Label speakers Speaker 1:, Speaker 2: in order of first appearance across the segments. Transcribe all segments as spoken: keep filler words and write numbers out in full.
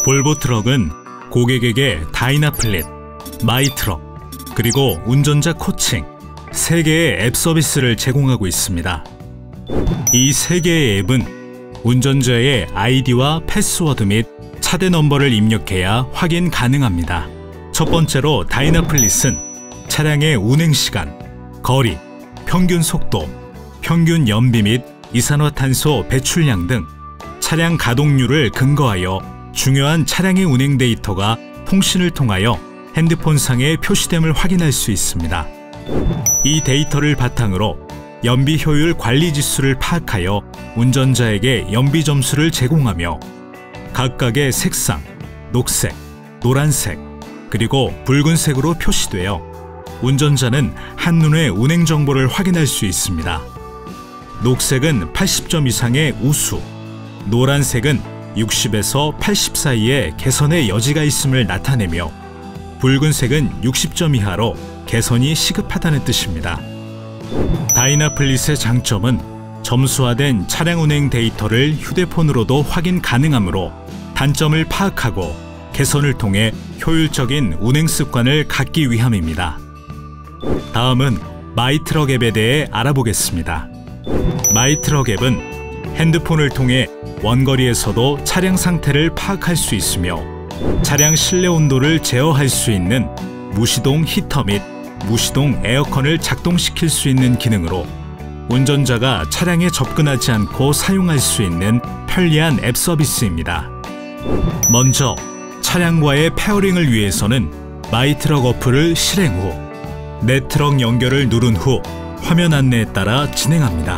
Speaker 1: 볼보 트럭은 고객에게 다이나플릿, 마이트럭, 그리고 운전자 코칭 세 개의 앱 서비스를 제공하고 있습니다. 이 세 개의 앱은 운전자의 아이디와 패스워드 및 차대 넘버를 입력해야 확인 가능합니다. 첫 번째로 다이나플릿은 차량의 운행시간, 거리, 평균 속도, 평균 연비 및 이산화탄소 배출량 등 차량 가동률을 근거하여 중요한 차량의 운행 데이터가 통신을 통하여 핸드폰상에 표시됨을 확인할 수 있습니다. 이 데이터를 바탕으로 연비 효율 관리 지수를 파악하여 운전자에게 연비 점수를 제공하며 각각의 색상, 녹색, 노란색, 그리고 붉은색으로 표시되어 운전자는 한눈에 운행 정보를 확인할 수 있습니다. 녹색은 팔십 점 이상의 우수, 노란색은 육십에서 팔십 사이의 개선의 여지가 있음을 나타내며 붉은색은 육십 점 이하로 개선이 시급하다는 뜻입니다. 다이나플릿의 장점은 점수화된 차량 운행 데이터를 휴대폰으로도 확인 가능하므로 단점을 파악하고 개선을 통해 효율적인 운행 습관을 갖기 위함입니다. 다음은 마이트럭 앱에 대해 알아보겠습니다. 마이트럭 앱은 핸드폰을 통해 원거리에서도 차량 상태를 파악할 수 있으며 차량 실내 온도를 제어할 수 있는 무시동 히터 및 무시동 에어컨을 작동시킬 수 있는 기능으로 운전자가 차량에 접근하지 않고 사용할 수 있는 편리한 앱 서비스입니다. 먼저 차량과의 페어링을 위해서는 마이트럭 어플을 실행 후 네트럭 연결을 누른 후 화면 안내에 따라 진행합니다.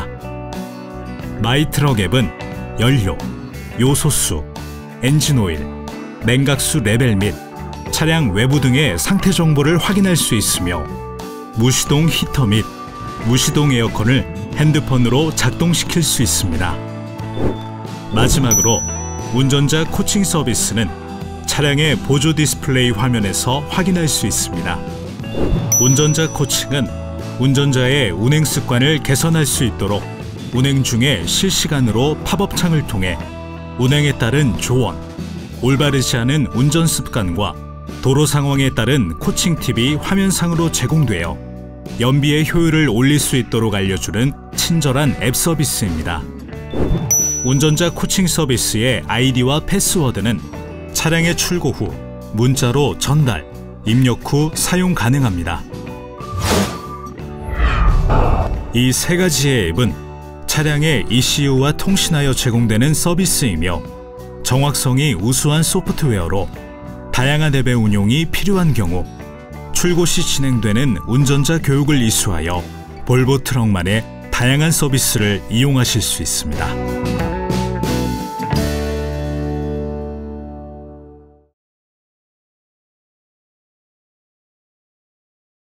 Speaker 1: 마이트럭 앱은 연료, 요소수, 엔진오일, 냉각수 레벨 및 차량 외부 등의 상태 정보를 확인할 수 있으며 무시동 히터 및 무시동 에어컨을 핸드폰으로 작동시킬 수 있습니다. 마지막으로 운전자 코칭 서비스는 차량의 보조 디스플레이 화면에서 확인할 수 있습니다. 운전자 코칭은 운전자의 운행 습관을 개선할 수 있도록 운행 중에 실시간으로 팝업 창을 통해 운행에 따른 조언, 올바르지 않은 운전 습관과 도로 상황에 따른 코칭 팁이 화면상으로 제공되어 연비의 효율을 올릴 수 있도록 알려주는 친절한 앱 서비스입니다. 운전자 코칭 서비스의 아이디와 패스워드는 차량의 출고 후 문자로 전달, 입력 후 사용 가능합니다. 이 세 가지의 앱은 차량의 이씨유와 통신하여 제공되는 서비스이며 정확성이 우수한 소프트웨어로 다양한 앱의 운용이 필요한 경우 출고 시 진행되는 운전자 교육을 이수하여 볼보 트럭만의 다양한 서비스를 이용하실 수 있습니다.